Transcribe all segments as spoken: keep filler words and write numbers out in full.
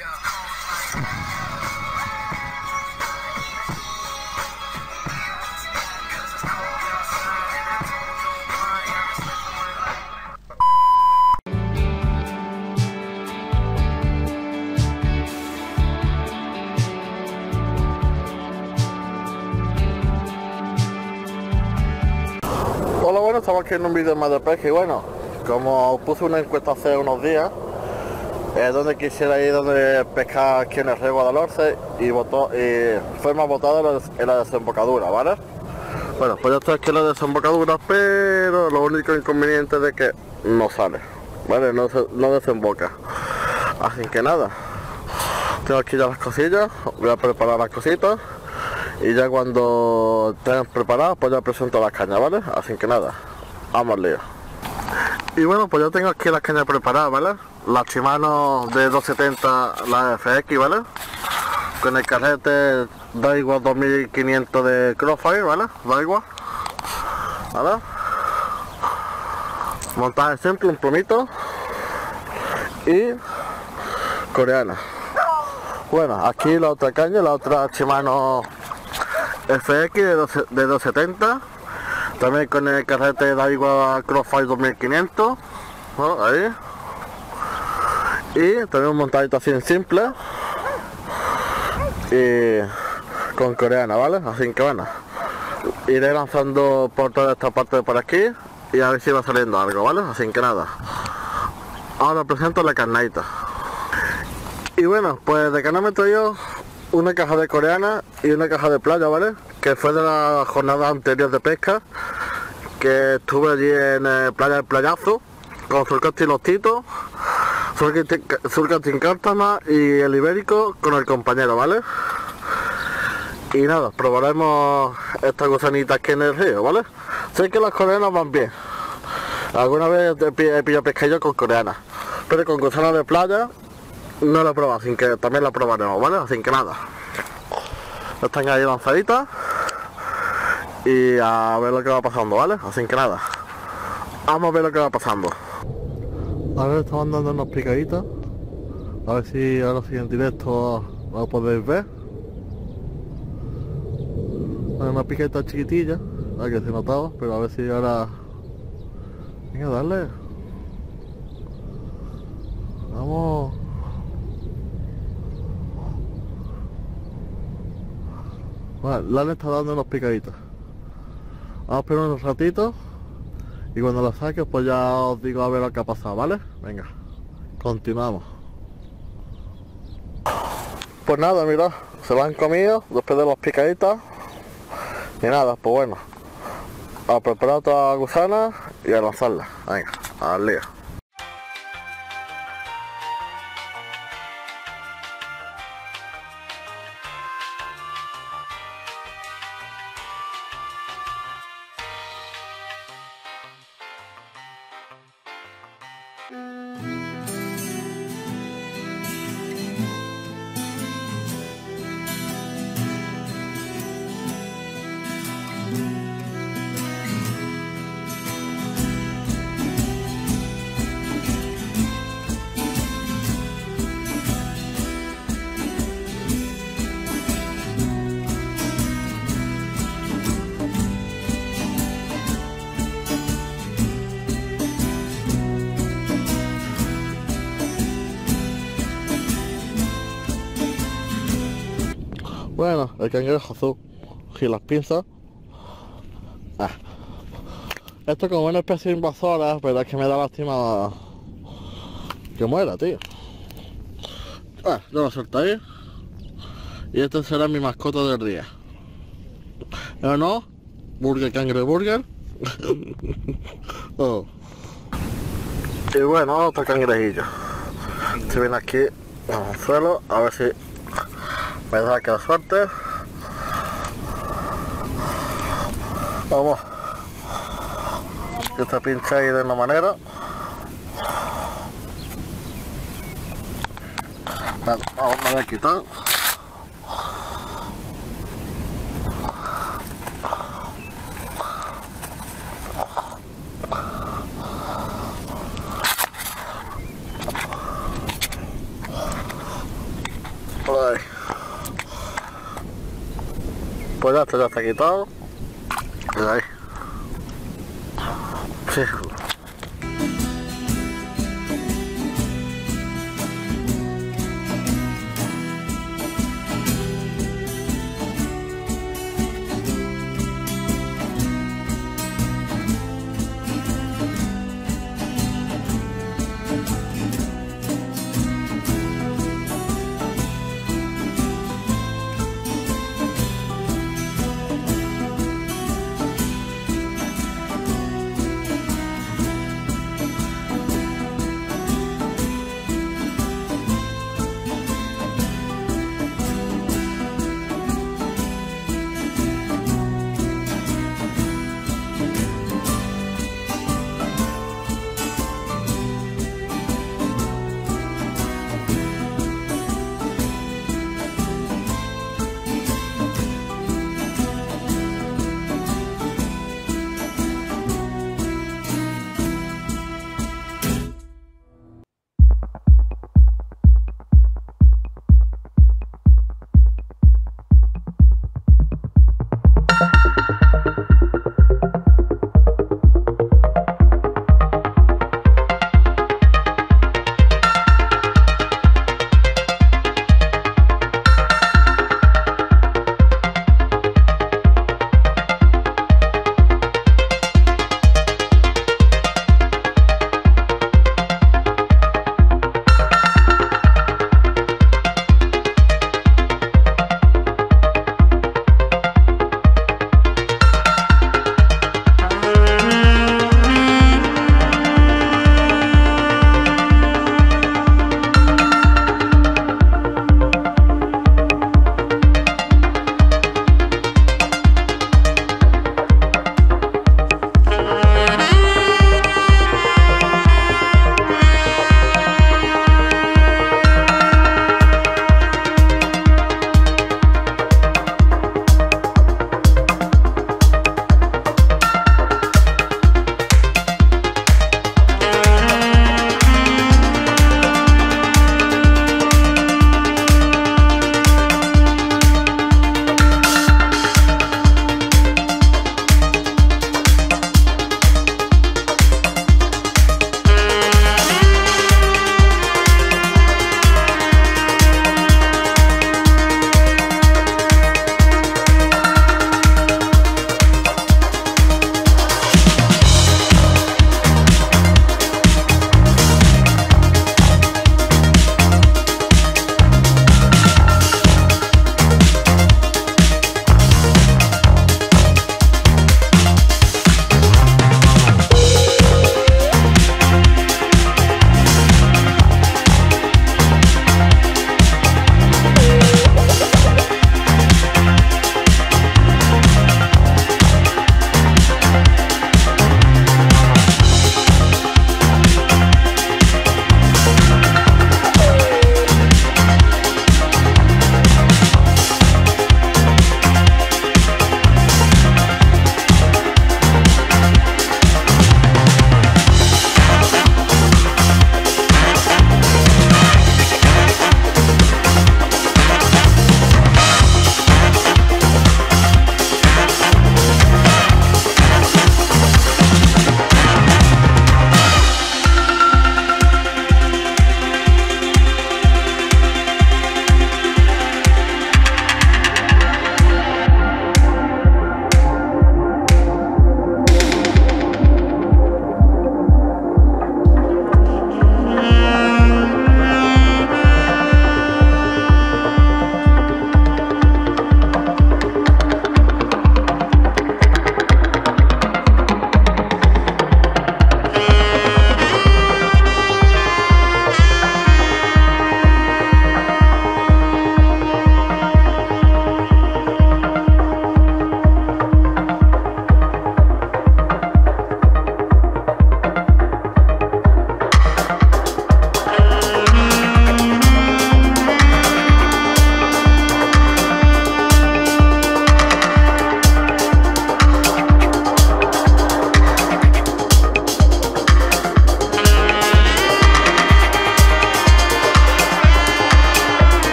Hola, bueno, estamos aquí en un vídeo más de pesca y bueno, como puse una encuesta hace unos días eh, donde quisiera ir donde pescar aquí en el río Guadalhorce y, votó, y fue más votado en la desembocadura, ¿vale? Bueno, pues yo estoy aquí en la desembocadura, pero lo único inconveniente es de que no sale, ¿vale? No, se, no desemboca. Así que nada, tengo aquí ya las cosillas, voy a preparar las cositas. Y ya cuando estén preparados, pues ya presento las cañas, ¿vale? Así que nada, vamos al lío. Y bueno, pues yo tengo aquí las cañas preparadas, ¿vale? Las Shimano de doscientos setenta, la F X, ¿vale? Con el carrete Daiwa dos mil quinientos de Crossfire, ¿vale? Daiwa, ¿vale? Montaje simple, un plumito y coreana. Bueno, aquí la otra caña, la otra Shimano F X de doscientos setenta, también con el carrete Daiwa Crossfire dos mil quinientos, ¿no? Ahí. Y también un montadito así en simple y con coreana, ¿vale? Así que bueno, iré lanzando por toda esta parte de por aquí y a ver si va saliendo algo, ¿vale? Así que nada, ahora presento la carnadita. Y bueno, pues de carne me traigo una caja de coreana y una caja de playa, ¿vale? Que fue de la jornada anterior de pesca, que estuve allí en eh, Playa del Playazo, con Surcasti y los Titos, Surcasti Cártama y el Ibérico con el compañero, ¿vale? Y nada, probaremos estas gusanitas aquí en el río, ¿vale? Sé que las coreanas van bien. Alguna vez he pillado pescadillo con coreanas, pero con gusanas de playa no la he probado, así que también la probaremos, ¿vale? Así que nada, están ahí lanzaditas y a ver lo que va pasando, ¿vale? Así que nada, vamos a ver lo que va pasando. Ahora estamos dando unas picaditas, a ver si ahora sí en directo lo podéis ver. Una picadita chiquitilla, la que se notaba, pero a ver si ahora... Venga, dale. Vamos. Vale, Lale está dando unos picaditos. Vamos a esperar unos ratitos y cuando la saque pues ya os digo a ver lo que ha pasado, ¿vale? Venga, continuamos. Pues nada, mirad, se lo han comido después de los picaditas. Y nada, pues bueno, a preparar otra gusana y a lanzarla. Venga, al lío. Bueno, el cangrejo azul y las pinzas. Ah. Esto como una especie invasora, pero es que me da lástima que muera, tío. Ah, yo lo suelto ahí. Y este será mi mascota del día. ¿O no? Burger Cangre Burger. Oh. Y bueno, otro cangrejillo. Se viene aquí al suelo, a ver si me da que la suerte. Vamos. Que está pincha ahí de una manera. Vale, vamos a ver quitar. Ay. Pues ya, esto ya está quitado. Y ahí. Sí.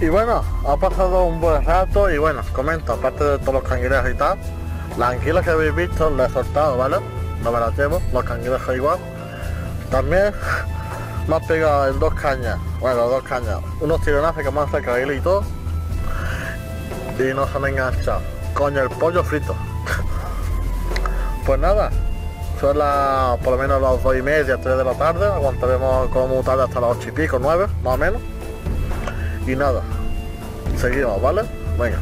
Y bueno, ha pasado un buen rato y bueno, comento, aparte de todos los cangrejos y tal, las anguilas que habéis visto las he soltado, ¿vale? No me las llevo, los cangrejos igual. También me han pegado en dos cañas, bueno, dos cañas, unos tironazos que me han sacado hilo y todo, y no se han enganchado, con el pollo frito. Pues nada, son las, por lo menos las dos y media, tres de la tarde, aguantaremos como tarde hasta las ocho y pico, nueve, más o menos. Y nada, seguimos, ¿vale? Venga.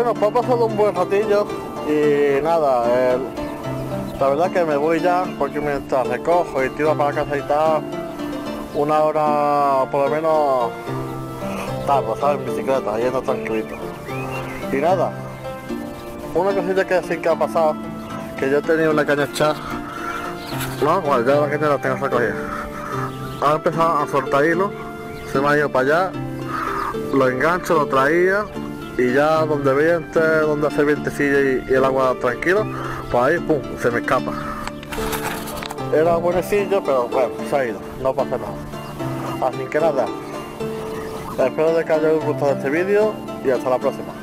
bueno, pues ha pasado un buen ratillo y nada, el, la verdad que me voy ya porque mientras recojo y tiro para casa y tal, una hora por lo menos tal, pues sabes, en bicicleta, yendo tranquilito. Y nada, una cosita que decir que ha pasado, que yo tenía una caña echada, no, bueno, ya la caña la tengo recogida. Ha empezado a soltar hilo, se me ha ido para allá, lo engancho, lo traía y ya donde viente, donde hace vientecillo y, y el agua tranquilo, pues ahí pum, se me escapa. Era buenecillo, pero bueno, se ha ido, no pasa nada. Así que nada, espero de que haya gustado este vídeo y hasta la próxima.